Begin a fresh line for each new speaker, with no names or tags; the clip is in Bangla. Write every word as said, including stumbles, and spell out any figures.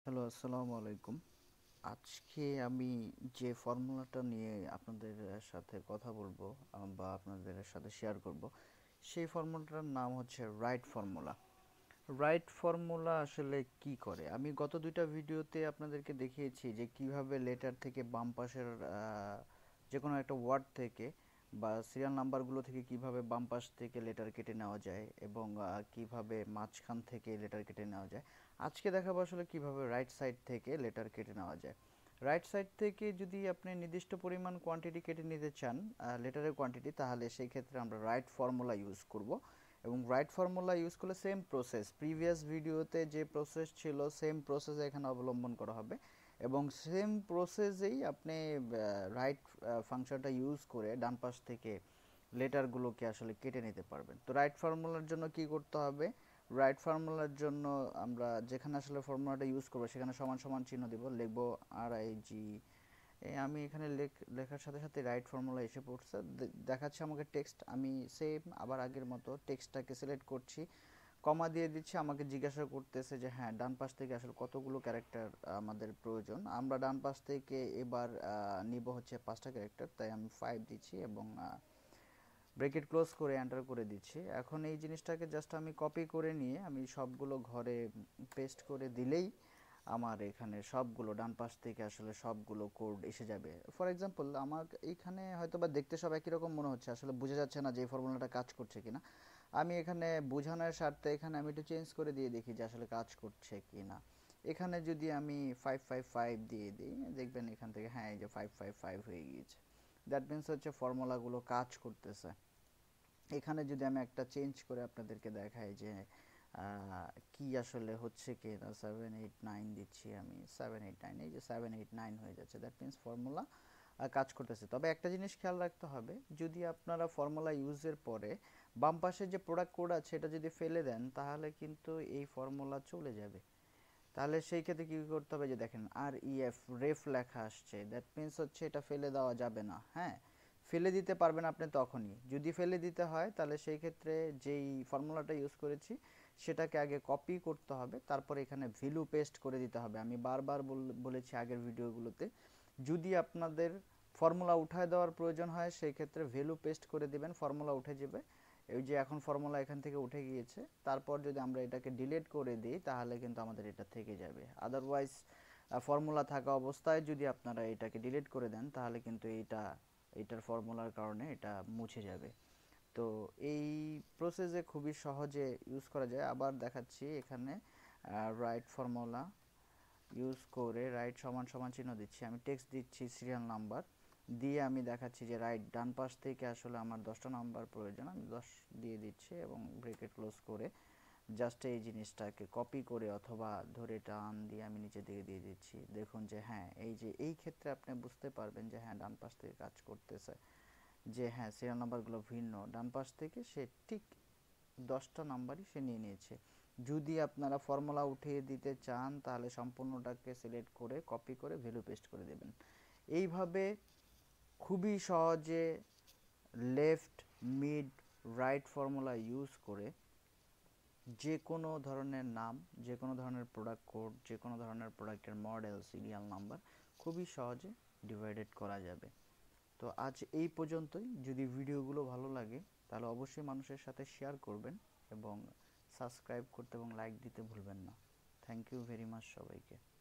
হ্যালো, আসসালামু আলাইকুম। আজকে আমি যে ফর্মুলাটা নিয়ে আপনাদের সাথে কথা বলবো আহ, বা আপনাদের সাথে শেয়ার করব, সেই ফর্মুলাটার নাম হচ্ছে রাইট ফর্মুলা। রাইট ফর্মুলা আসলে কি করে? আমি গত দুইটা ভিডিওতে আপনাদেরকে দেখিয়েছি যে কিভাবে লেটার থেকে বাম পাশের আহ, যে কোনো একটা ওয়ার্ড থেকে বা সিরিয়াল নাম্বারগুলো থেকে কিভাবে বাম পাশ থেকে লেটার কেটে নেওয়া যায় এবং আহ, কিভাবে মাঝখান থেকে লেটার কেটে নেওয়া যায়। আজকে দেখাবো আসলে কিভাবে রাইট সাইড থেকে লেটার কেটে নেওয়া যায়। রাইট সাইড থেকে যদি আপনি নির্দিষ্ট পরিমাণ কোয়ান্টিটি কেটে নিতে চান, লেটারের কোয়ান্টিটি, তাহলে সেই ক্ষেত্রে আমরা রাইট ফর্মুলা ইউজ করব। এবং রাইট ফর্মুলা ইউজ করলে সেম প্রসেস, প্রিভিয়াস ভিডিওতে যে প্রসেস ছিল সেম প্রসেস এখানে অবলম্বন করা হবে এবং সেম প্রসেসেই আপনি রাইট ফাংশনটা ইউজ করে ডান পাশ থেকে লেটারগুলোকে আসলে কেটে নিতে পারবেন। তো রাইট ফর্মুলার জন্য কি করতে হবে? রাইট ফর্মুলার জন্য আমরা যেখানে আসলে ফর্মুলাটা ইউজ করবো সেখানে সমান সমান চিহ্ন দিব, লিখবো আর আই জি। আমি এখানে লেখার সাথে সাথে রাইট ফর্মুলা এসে পড়ছে, দেখাচ্ছে আমাকে টেক্সট। আমি সেম আবার আগের মতো টেক্সটটাকে সিলেক্ট করছি, কমা দিয়ে দিচ্ছি। আমাকে জিজ্ঞাসা করতেছে যে হ্যাঁ, ডান পাশ থেকে আসলে কতগুলো ক্যারেক্টার আমাদের প্রয়োজন। আমরা ডান পাশ থেকে এবার নিব হচ্ছে পাঁচটা ক্যারেক্টার, তাই আমি ফাইভ দিচ্ছি এবং ব্রেকেট ক্লোজ করে এন্টার করে দিচ্ছি। এখন এই জিনিসটাকে জাস্ট আমি কপি করে নিয়ে আমি সবগুলো ঘরে পেস্ট করে দিলেই আমার এখানে সবগুলো ডান পাশ থেকে আসলে সবগুলো কোড এসে যাবে। ফর এক্সাম্পল, আমার এইখানে হয়তো বা দেখতে সব একই রকম মনে হচ্ছে, আসলে বোঝা যাচ্ছে না যে এই ফর্মুলাটা কাজ করছে কিনা। আমি এখানে বোঝানোর স্বার্থে এখানে আমি একটু চেঞ্জ করে দিয়ে দেখি যে আসলে কাজ করছে কিনা। এখানে যদি আমি ফাইভ ফাইভ ফাইভ দিয়ে দিই, দেখবেন এখান থেকে হ্যাঁ, এই যে ফাইভ ফাইভ ফাইভ হয়ে গিয়েছে। দ্যাট মিনস হচ্ছে ফর্মুলাগুলো কাজ করতেছে। এখানে যদি আমি একটা চেঞ্জ করে আপনাদেরকে দেখাই যে কি আসলে হচ্ছে কি না, সেভেন এইট নাইন দিচ্ছি আমি, সেভেন এইট নাইন, এই যে সেভেন এইট নাইন হয়ে যাচ্ছে। দ্যাট মিনস ফর্মুলা কাজ করতেছে। তবে একটা জিনিস খেয়াল রাখতে হবে, যদি আপনারা ফর্মুলা ইউজের পরে বাম পাশে যে প্রোডাক্ট কোড আছে এটা যদি ফেলে দেন, তাহলে কিন্তু এই ফর্মুলা চলে যাবে। তাহলে সেই ক্ষেত্রে কী করতে হবে, যে দেখেন আর ই এফ রেফ লেখা আসছে, দ্যাট মিনস হচ্ছে এটা ফেলে দেওয়া যাবে না। হ্যাঁ, ফেলে দিতে পারবেন আপনি তখনই। যদি ফেলে দিতে হয় তাহলে সেই ক্ষেত্রে যেই ফর্মুলাটা ইউজ করেছি সেটাকে আগে কপি করতে হবে, তারপর এখানে ভ্যালু পেস্ট করে দিতে হবে। আমি বারবার বলেছি আগের ভিডিওগুলোতে, যদি আপনাদের ফর্মুলা উঠায় দেওয়ার প্রয়োজন হয় সেই ক্ষেত্রে ভ্যালু পেস্ট করে দিবেন, ফর্মুলা উঠে যাবে। এই যে এখন ফর্মুলা এখান থেকে উঠে গিয়েছে, তারপর যদি আমরা এটাকে ডিলিট করে দিই তাহলে কিন্তু আমাদের এটা থেকে যাবে। আদারওয়াইজ ফর্মুলা থাকা অবস্থায় যদি আপনারা এটাকে ডিলিট করে দেন তাহলে কিন্তু এইটা এইটার ফর্মুলার কারণে এটা মুছে যাবে। তো এই প্রসেসে খুবই সহজে ইউজ করা যায়। আবার দেখাচ্ছি, এখানে রাইট ফর্মুলা ইউজ করে রাইট সমান সমান চিহ্ন দিচ্ছি, আমি টেক্সট দিচ্ছি সিরিয়াল নাম্বার দিয়ে আমি দেখাচ্ছি যে রাইট ডান পাশ থেকে আসলে আমার দশটা নাম্বার প্রয়োজন, আমি দশ দিয়ে দিচ্ছি এবং ব্রেকেট ক্লোজ করে জাস্ট এই জিনিসটাকে কপি করে অথবা ধরে টান দিয়ে আমি নিচে দিকে দিয়ে দিচ্ছি। দেখুন যে হ্যাঁ, এই যে এই ক্ষেত্রে আপনি বুঝতে পারবেন যে হ্যাঁ, ডান পাশ থেকে কাজ করতেছে, যে হ্যাঁ সিরিয়াল নাম্বারগুলো ভিন্ন, ডান পাশ থেকে সে ঠিক দশটা নাম্বারই সে নিয়ে নিয়েছে। যদি আপনারা ফর্মুলা উঠিয়ে দিতে চান তাহলে সম্পূর্ণটাকে সিলেক্ট করে কপি করে ভ্যালু পেস্ট করে দেবেন। এইভাবে খুবই সহজে left, mid, right formula use করে যে কোনো ধরনের নাম, যে কোনো ধরনের প্রোডাক্ট কোড, যে কোনো ধরনের প্রোডাক্টের মডেল, সিরিয়াল নাম্বার খুবই সহজে ডিভাইডেড করা যাবে। তো আজ এই পর্যন্তই। যদি ভিডিওগুলো ভালো লাগে তাহলে অবশ্যই মানুষের সাথে শেয়ার করবেন এবং সাবস্ক্রাইব করতে এবং লাইক দিতে ভুলবেন না। থ্যাংক ইউ ভেরি মাচ সবাইকে।